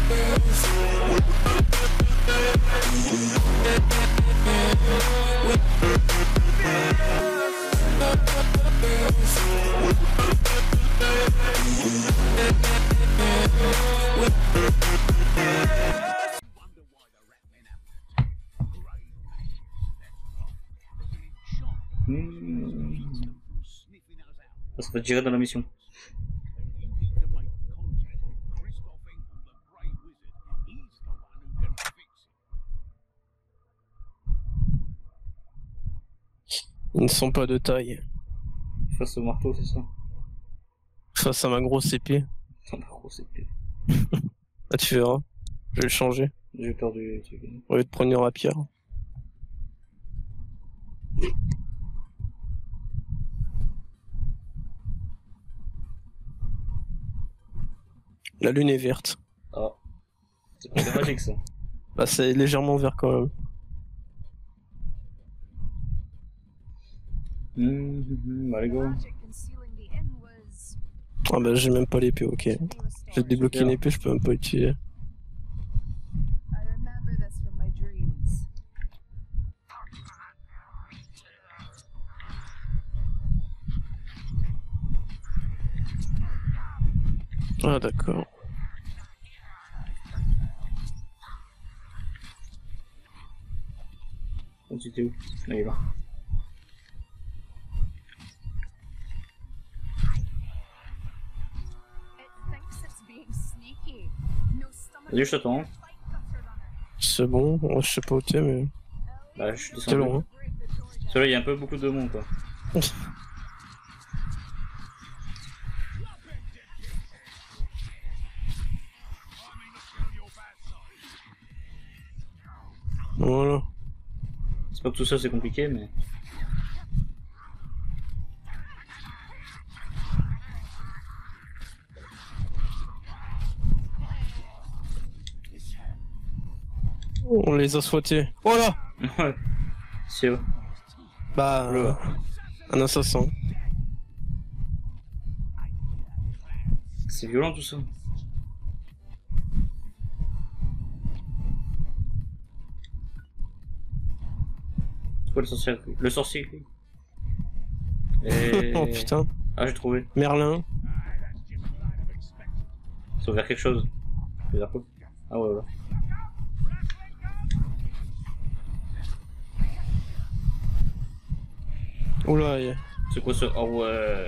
Ça va tirer dans la mission. Ils ne sont pas de taille. Face au marteau, c'est ça? Face à ma grosse épée. Attends, ma grosse épée. Ah, tu verras. Je vais le changer. J'ai peur du truc. Au lieu de prendre une rapière. La lune est verte. Ah. C'est pas magique ça. Bah, c'est légèrement vert quand même. Allez go. Ah bah j'ai même pas l'épée, ok. J'ai débloqué une épée, je peux même pas utiliser. Ah d'accord. Tu étais où? Là il est là. Vas-y, je t'attends. C'est bon, moi, je sais pas où t'es mais... Bah je suis C'est descendu. long hein. Celui-là il y a un peu beaucoup de monde quoi. Voilà. C'est pas que tout ça c'est compliqué mais... On les a squattés. Oh là! Ouais. C'est où? Bah... un assassin. C'est violent tout ça. C'est quoi le sorcier? Le sorcier. Et... Oh putain. Ah j'ai trouvé. Merlin. Ça ouvert quelque chose. Ah ouais ouais. Oula, c'est quoi ce... Oh ouais.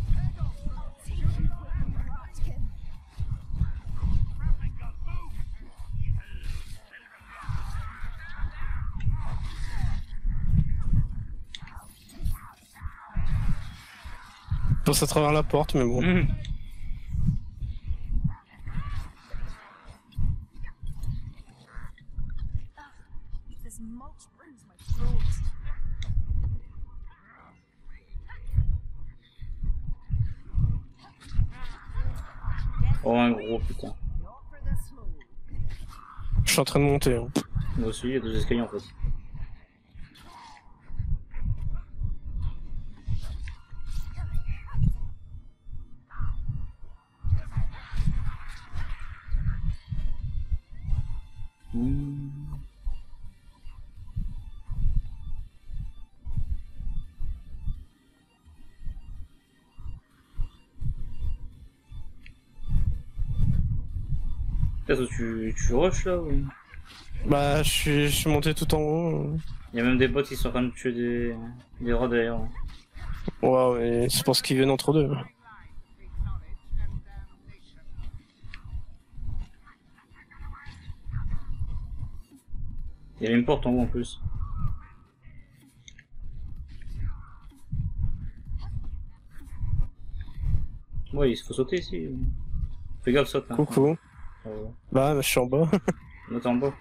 Je passe à travers la porte, mais bon. Oh un gros putain. Je suis en train de monter. Hein. Moi aussi, il y a 2 escaliers en fait. Est-ce que tu rushes là ou... Bah je suis monté tout en haut. Il y a même des bots qui sont en train de tuer des rats derrière. Ouais mais c'est parce qu'ils viennent entre deux. Il y a une porte en haut en plus. Ouais, il faut sauter ici. Fais gaffe, saute là. Coucou. Bah je suis en bas. Là t'es en bas.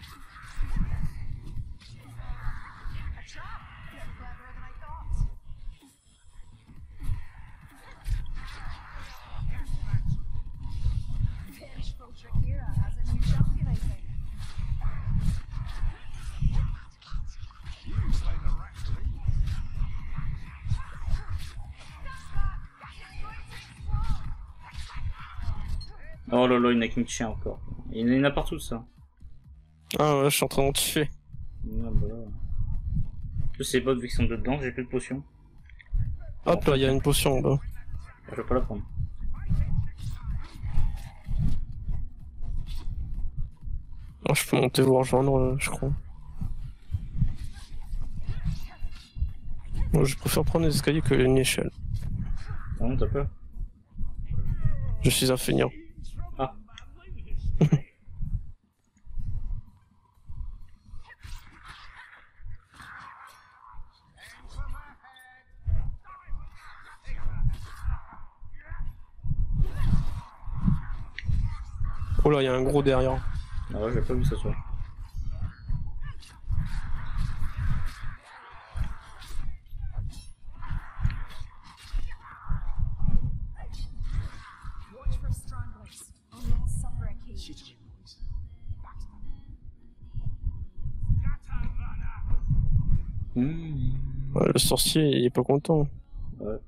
Oh là là, il n'a qu'une chien encore. Il y en a partout ça. Ah ouais, je suis en train d'en tuer. Ah, bah là. En plus, c'est bots vu qu'ils sont dedans, j'ai plus de potions. Hop là, il y a une potion en bas. Je vais pas la prendre. Ah, je peux monter vous rejoindre, je crois. Moi, je préfère prendre les escaliers que une échelle. Ah non, t'as peur? Je suis un feignant. Ah. Oh là, il y a un gros derrière. Ah ouais, j'ai pas vu ça soit. Watch for stranglers. Only will suffer occasionally. Ouais, le sorcier, il est pas content. Ouais.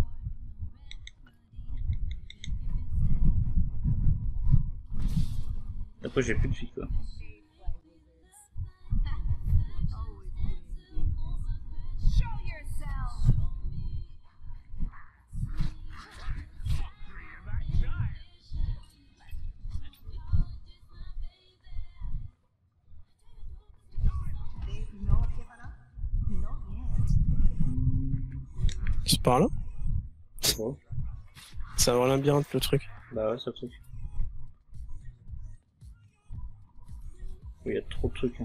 Après, j'ai plus de vie quoi. Show yourself. They've not given up. Not yet. C'est par là? Ouais. C'est un labyrinthe le truc. Bah ouais, c'est le truc. Il y a trop de trucs. Hein.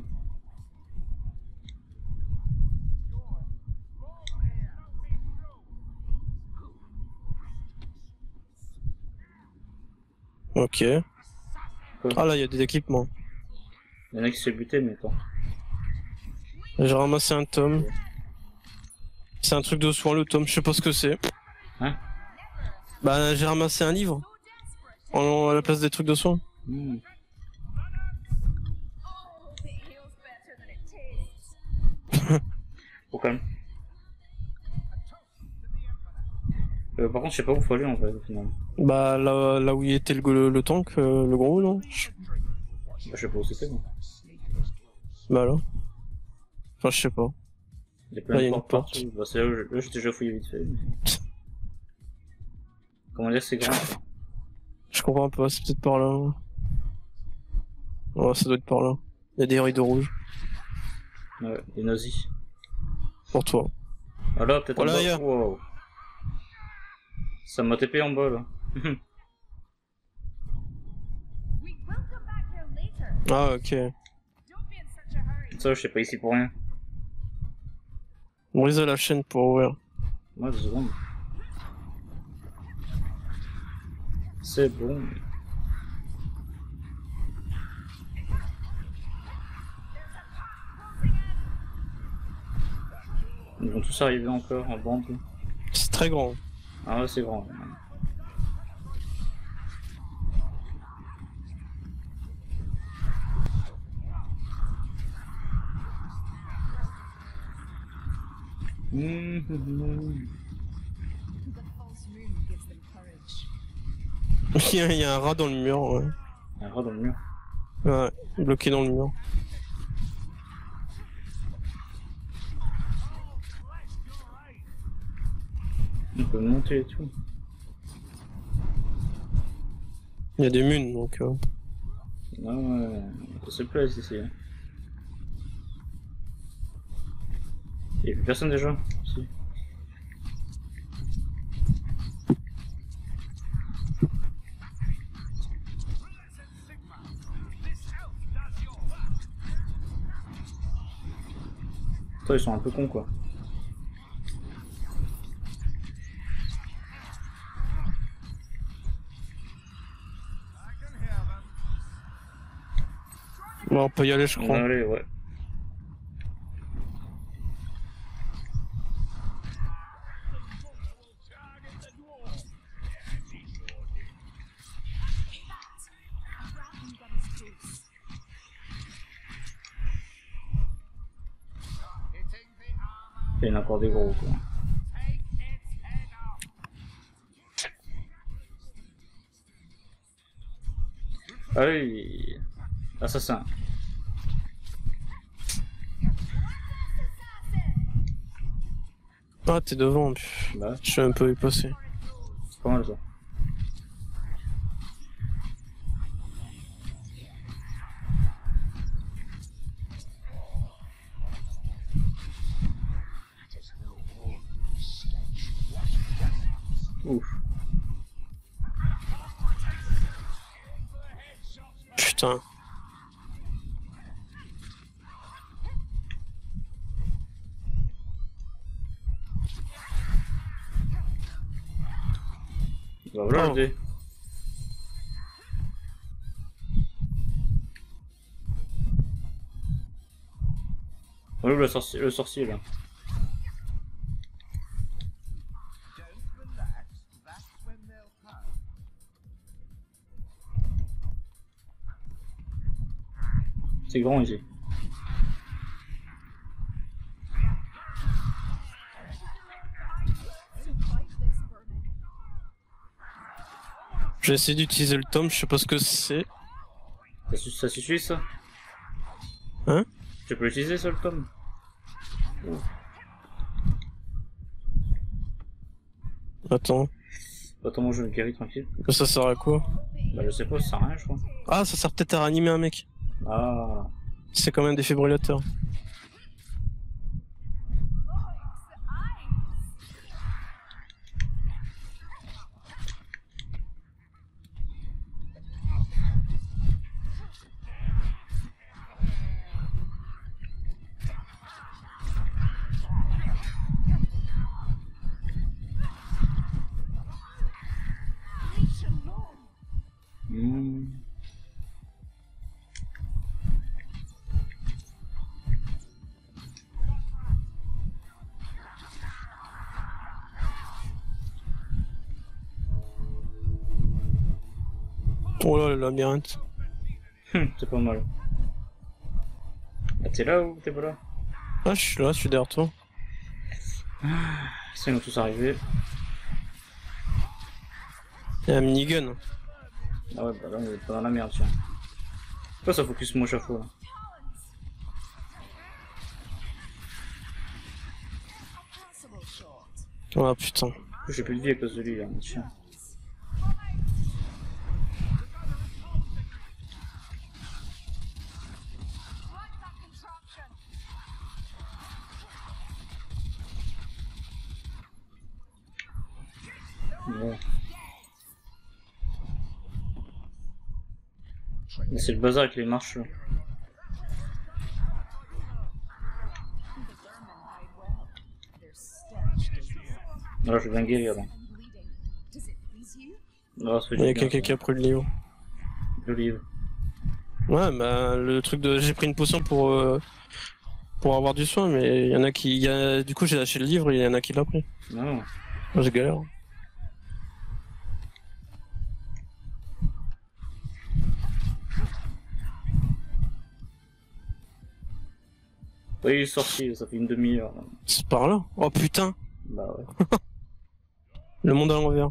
Ok. Quoi? Ah là, il y a des équipements. Il y en a qui se fait buter, mais attends. J'ai ramassé un tome. C'est un truc de soin, le tome, je sais pas ce que c'est. Hein? Bah, j'ai ramassé un livre. À la place des trucs de soin. Mmh. Oh, it heals better than it tastes. Faut quand même. Par contre, je sais pas où faut aller en fait, au final. Bah, là où il était le tank, le gros, non? Bah, je sais pas où c'était, moi. Bah là. Enfin, je sais pas. Il y a plein Là, il y de a une portes porte. partout. Bah, c'est là où j'ai déjà fouillé vite fait. Mais... Comment dire, c'est grand. Quoi. Je comprends pas, c'est peut-être par là. Ouais, ça doit être par là. Il y a des rideaux rouges. Ouais, des nazis. Pour toi. Ah là, peut-être Voilà, en bas. ailleurs. Wow. Ça m'a TP en bas là. We will come back here later. Ah, ok. Don't be in such a hurry. Ça, je sais pas ici pour rien. Brisez la chaîne pour ouvrir. Ouais, 2 secondes. C'est bon. Ils vont tous arriver encore en bande. C'est très grand. Ah ouais, c'est grand. The false moon gives them courage. Il y a un rat dans le mur, ouais. Il y a un rat dans le mur. Ouais, bloqué dans le mur. On peut monter et tout. Il y a des munes, donc... Ah ouais, ça se plaise ici. Il y a plus personne déjà si. Toi, ils sont un peu cons quoi. Bon, on peut y aller, je On crois. va aller, ouais. Dragon got his juice. Il y en a encore des gros quoi. Allez. Assassin. Ah, t'es devant. Bah, Je suis un peu passé. c'est pas mal ça. Ouf. Putain. Bah voilà Oh. le dé. Oh, le sorcier là. C'est grand ici. J'ai essayé d'utiliser le tome, je sais pas ce que c'est. Ça suffit ça? Hein? Tu peux l'utiliser ça le tome? Attends. Attends, moi je le guéris tranquille. Ça sert à quoi? Bah je sais pas, ça sert à rien je crois. Ah, ça sert peut-être à réanimer un mec. Ah. C'est quand même défibrillateur. Hmm. Oh là, le labyrinthe. C'est pas mal. Ah, t'es là ou t'es pas là? Ah, je suis là, je suis derrière toi. Ça, ils vont tous arriver. Il y a un minigun. Ah ouais, bah là on est pas dans la merde, tiens. Pourquoi ça focus moi chaque fois là? Ah putain. J'ai plus de vie à cause de lui là, tiens. Bon. Mais c'est le bazar avec les marches là. Là je vais bien guérir là. Là, ça fait Il y a du bien, quelqu'un qui a pris le livre. le livre. Ouais, bah le truc de. J'ai pris une potion pour avoir du soin, mais il y en a qui. Du coup, j'ai lâché le livre et il y en a qui l'a pris. Non. Moi, j'ai galère. Oui, il est sorti, ça fait une demi-heure. Là. C'est par là. Oh putain, Bah ouais. le monde à l'envers.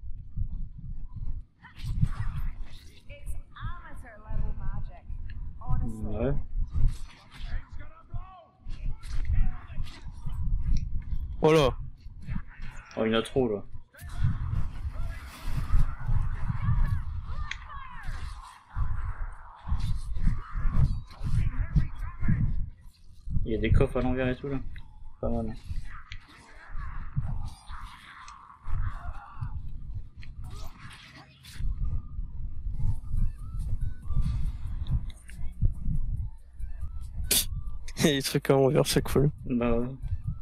Ouais. Oh là. Oh, il y en a trop là. Il y a des coffres à l'envers et tout là. Pas mal. Il y a des trucs à l'envers, c'est cool. Bah ouais.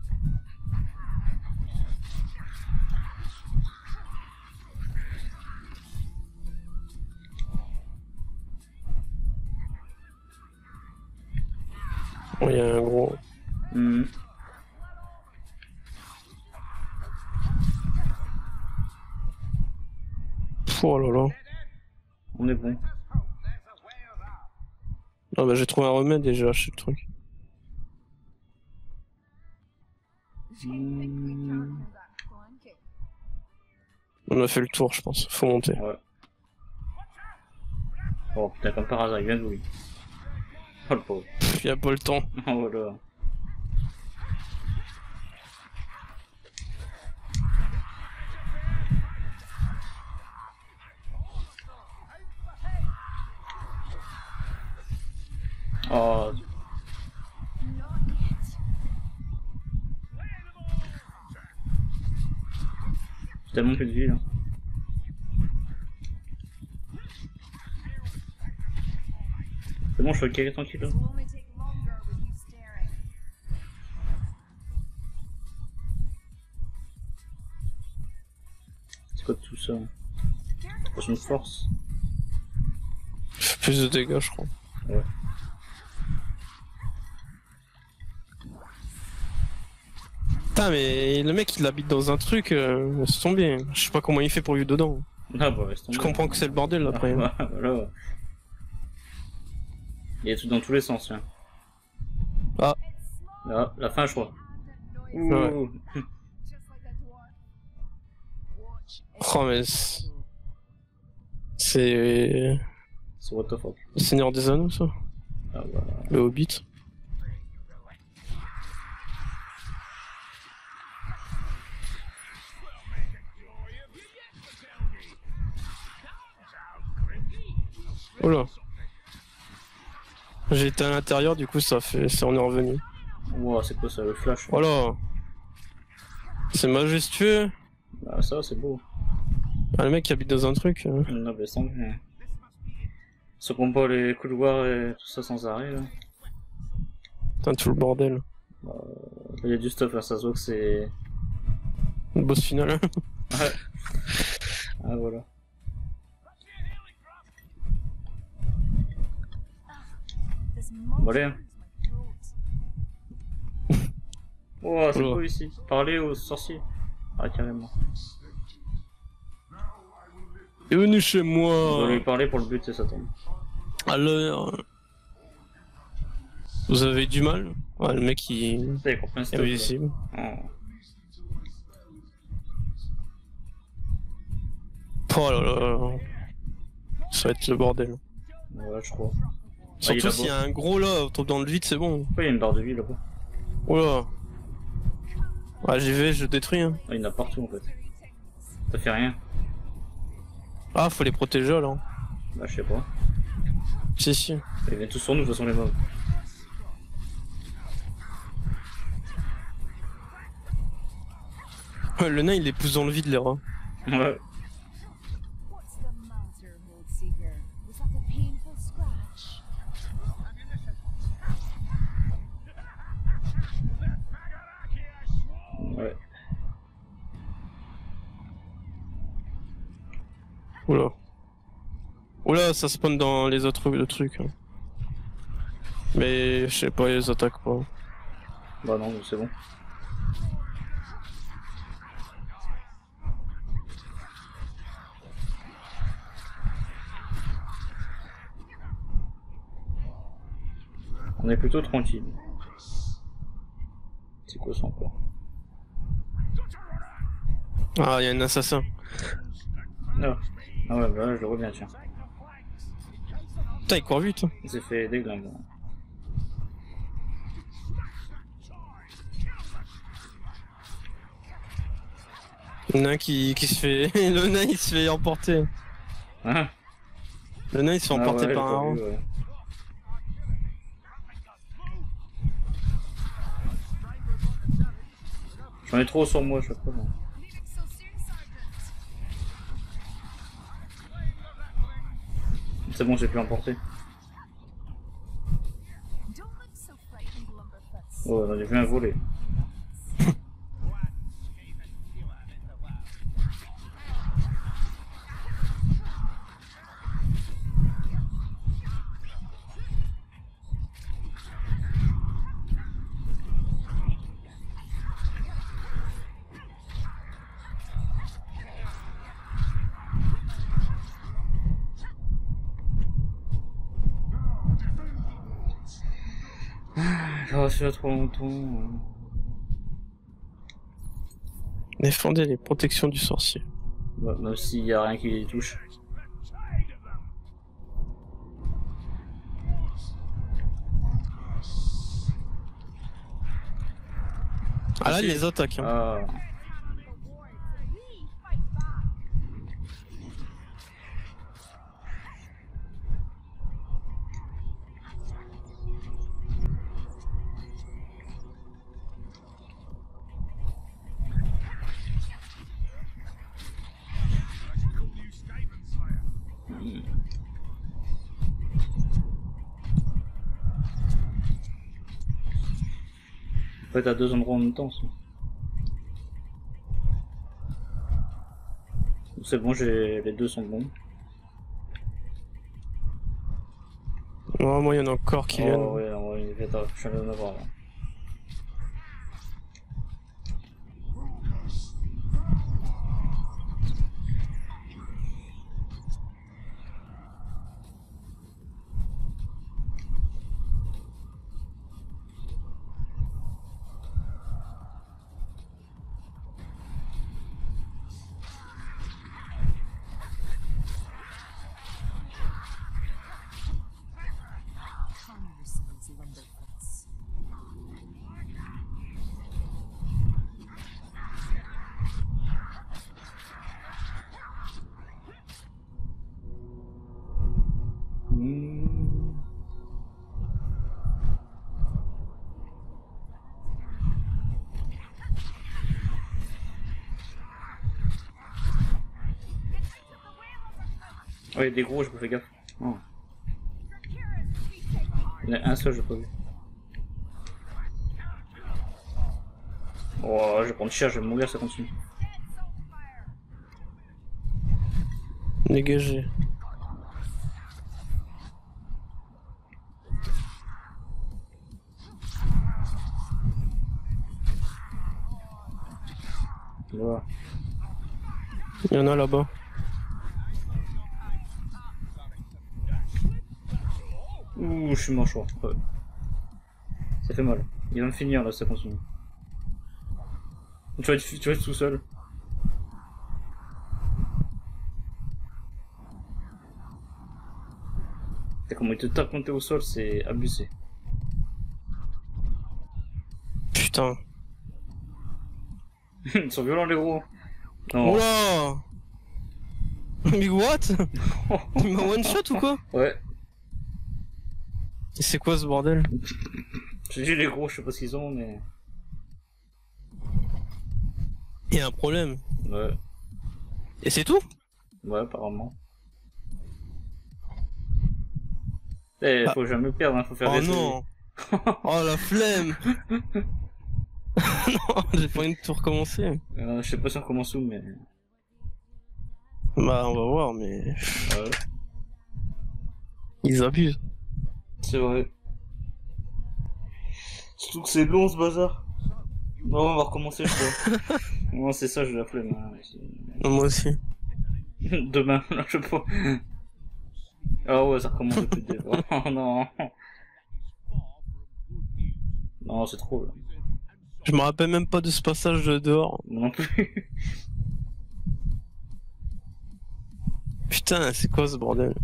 Oh, il y a un gros. Mhm. Oh là là. On est bon. Ah bah j'ai trouvé un remède et j'ai lâché le truc. On a fait le tour, je pense. Faut monter. Ouais. Oh putain, comme par hasard, il vient d'où lui? Oh le pauvre. Y a pas le temps. Oh voilà. Oh. J'ai tellement plus de vie là. C'est bon, je suis ok, tranquille là. This will only take longer with you staring. C'est quoi tout ça? Potion de force. Plus de dégâts, je crois. Ouais. Putain, mais le mec il habite dans un truc, laisse tomber. Je sais pas comment il fait pour vivre dedans. Ah bah reste Je comprends que c'est le bordel après. Ah, voilà. Ouais. Il y a tout dans tous les sens. Hein. Ah. Là, la fin je crois. Ouais. Ouh. Just like that dwarf. Watch Oh mais c'est C'est what the fuck. le Seigneur des Anneaux ça, Ah bah. le Hobbit. Oh là. J'ai été à l'intérieur, du coup ça on est revenu. Wow, c'est quoi ça, le flash? Voilà. C'est majestueux. Ah ça c'est beau. Ah, le mec qui habite dans un truc. Non mais sans bien. Se combat les couloirs et tout ça sans arrêt là. Putain, tout le bordel. Il y a du stuff là, ça se voit que c'est... Le boss final. Ouais. Ah voilà. this Bon allez. Hein. my throat. Oh c'est Oula. beau ici. Parler aux sorciers. Ah carrément. Et venu chez On moi. doit lui parler pour le but et ça tombe. Alors. Vous avez du mal? Ouais, le mec il Ça, il comprend un est stuff. là. invisible. Oh. Oh là là. Ça va être le bordel. Ouais je crois. Surtout il est s'il y a là-bas. un gros là, on tombe dans le vide, c'est bon. Pourquoi il y a une barre de vie là-bas? Oh là. Ouais, j'y vais, je détruis. Hein. Ah, il y en a partout en fait. Ça fait rien. Ah, faut les protéger là. Bah je sais pas. Si, si. Ils viennent tous sur nous de toute façon les mobs. Ouais, le nain il les pousse dans le vide, les rats. Ouais. What's the matter, Moldseeker? Was that a painful scratch? Ouais. Oula. Oula, ça spawn dans les autres le truc. Hein. Mais je sais pas, ils les attaquent pas. Bah non, c'est bon. On est plutôt tranquille. C'est quoi ça encore? Ah, il y a un assassin. Ah, ah ouais, bah là je le reviens, tiens. Putain, il court vite. Hein. Il s'est fait déglingue. Il y en a un qui se fait. Le nain il se fait emporter. Ah, Le nain il se fait emporter ouais, par j'ai un pas rat. vu, ouais. J'en ai trop sur moi chaque fois. Là. Leaving so soon, Sergeant? C'est bon, j'ai pu l'emporter. Don't look so frightened, Lumberfoots. Oh, j'en ai vu un voler. J'ai reçu là trop longtemps. Défendez les protections du sorcier. Bah, même s'il y a rien qui les touche. Ah là, Si. les attaques. Hein. Ah. En fait, à 2 endroits en même temps. Ça. C'est bon, les deux sont bons. Oh, moi, il y en a encore qui viennent. Oh ouais, ouais, je suis allé en avoir là. Calm yourselves, lumberfoots. Hmm. Ouais, des gros, je me fais gaffe. Oh. Il y en a un seul, j'ai pas vu. Oh, je vais prendre cher, je vais mourir, ça continue. Dégagé. Voilà. Il y en a là-bas. Ouh, je suis mort, je crois. Ouais. Ça fait mal. Il va me finir là, ça continue. Tu vas être tout seul. T'as comment il te tape quand t'es au sol, c'est abusé. Putain. Ils sont violents les gros. Non. Oula. Mais what? Il m'a one shot ou quoi? Ouais. C'est quoi ce bordel? J'ai dit les gros, je sais pas ce qu'ils ont, mais. Il y a un problème. Ouais. Et c'est tout? Ouais, apparemment. Eh, faut jamais perdre, hein, faut faire Oh des non. Oh la flemme. Non, j'ai pas envie de tout recommencer. Je sais pas si on commence où, mais. Bah on va voir, mais Ouais. ils abusent. C'est vrai. Surtout que c'est long ce bazar. Non, on va recommencer, je crois. Non, c'est ça, j'ai la flemme. Hein. Moi aussi. Demain, là, je sais pas. Ah ouais, ça recommence depuis le début. Oh non. Non, c'est trop là. Je me rappelle même pas de ce passage de dehors. Moi non plus. Putain, c'est quoi ce bordel?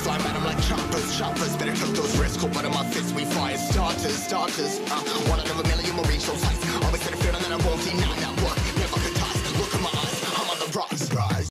Choppers, better took those risks. Cold blood in my fists, we fire starters. One out of a